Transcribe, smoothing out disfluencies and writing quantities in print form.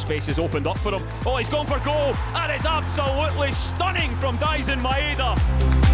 space has opened up for him. Oh, he's gone for goal, and it's absolutely stunning from Daizen Maeda.